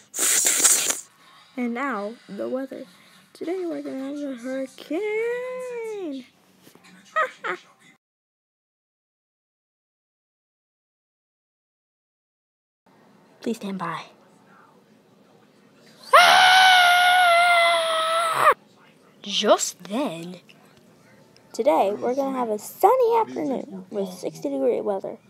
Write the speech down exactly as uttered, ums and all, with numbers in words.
And now, the weather. Today we're going to have a hurricane. Please stand by. Just then. Today we're going to have a sunny afternoon with sixty degree weather.